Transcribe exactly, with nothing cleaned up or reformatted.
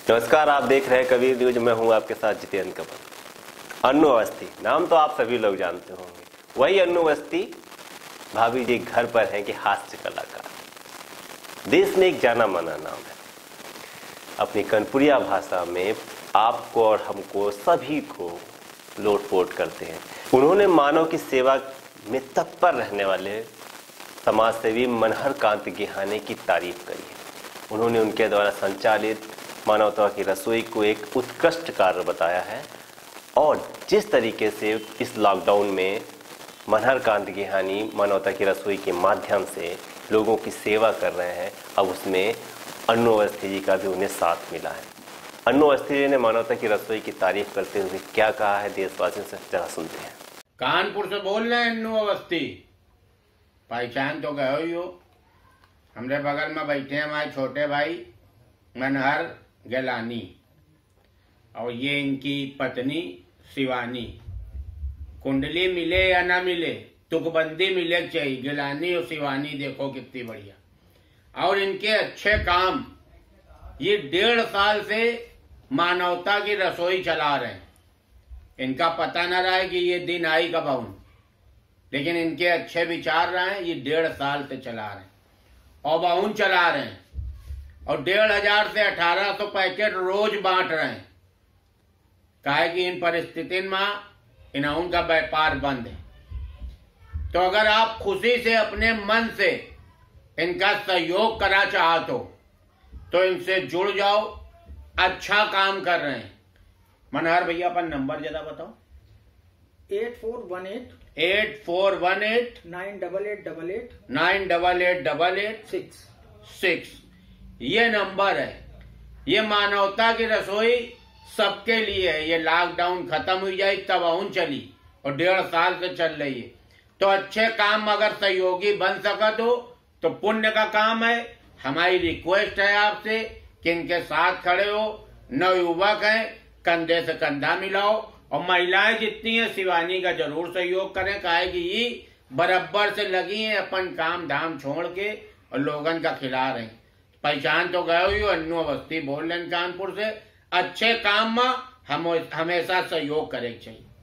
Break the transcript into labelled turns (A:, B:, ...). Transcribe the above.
A: नमस्कार, आप देख रहे हैं कबीर न्यूज। मैं हूं आपके साथ जितेंद्र कपूर। अन्नू अवस्थी नाम तो आप सभी लोग जानते होंगे। वही अन्नू अवस्थी भाभी जी घर पर हैं कि हास्य कलाकार। देश में एक जाना माना नाम है। अपनी कनपुरिया भाषा में आपको और हमको सभी को लोटपोट करते हैं। उन्होंने मानव की सेवा में तत्पर रहने वाले समाज सेवी मनहर कांत गेहानी की तारीफ करी है। उन्होंने उनके द्वारा संचालित मानवता की रसोई को एक उत्कृष्ट कार्य बताया है और जिस तरीके से इस लॉकडाउन में मनहर कांत गेहानी मानवता की रसोई के माध्यम से लोगों की सेवा कर रहे हैं, अब उसमें अन्नू अवस्थी जी का भी उन्हें साथ मिला है। अन्नू अवस्थी जी ने मानवता की रसोई की तारीफ करते हुए क्या कहा है, देशवासियों से जरा सुनते हैं।
B: कानपुर से बोल रहे हैं अन्नू अवस्थी, पहचान तो गए ही हो। हमरे बगल में बैठे हैं हमारे छोटे भाई मनहर गेलानी और ये इनकी पत्नी शिवानी। कुंडली मिले या ना मिले, तुकबंदी मिले चाहिए। गेलानी और शिवानी देखो कितनी बढ़िया। और इनके अच्छे काम, ये डेढ़ साल से मानवता की रसोई चला रहे हैं। इनका पता न रहा है कि ये दिन आई कब आऊं, लेकिन इनके अच्छे विचार रहे हैं। ये डेढ़ साल से चला रहे हैं और बाउन चला रहे हैं और डेढ़ हजार से अठारह सौ पैकेट रोज बांट रहे हैं। काहे कि इन परिस्थिति में इन्हों का व्यापार बंद है। तो अगर आप खुशी से अपने मन से इनका सहयोग करा चाहते हो तो इनसे जुड़ जाओ। अच्छा काम कर रहे हैं। मनहर भैया अपन नंबर जरा बताओ।
C: Eight four one eight
B: eight four one eight
C: nine double eight double eight
B: nine double eight double eight
C: six
B: six ये नंबर है। ये मानवता की रसोई सबके लिए है। ये लॉकडाउन खत्म हो जाए तब आउन चली और डेढ़ साल से चल रही है। तो अच्छे काम अगर सहयोगी बन सका तो तो पुण्य का काम है। हमारी रिक्वेस्ट है आपसे कि इनके साथ खड़े हो। नवयुवक हैं, कंधे से कंधा मिलाओ और महिलाएं जितनी हैं शिवानी का जरूर सहयोग करें। काहे कि ये बराबर से लगी हैं अपन काम धाम छोड़ के और लोगन का खिला रहे हैं। पहचान तो गए हुई हो। अन्नू अवस्थी बोल रहे हैं कानपुर से। अच्छे काम में हम हमेशा सहयोग करे चाहिए।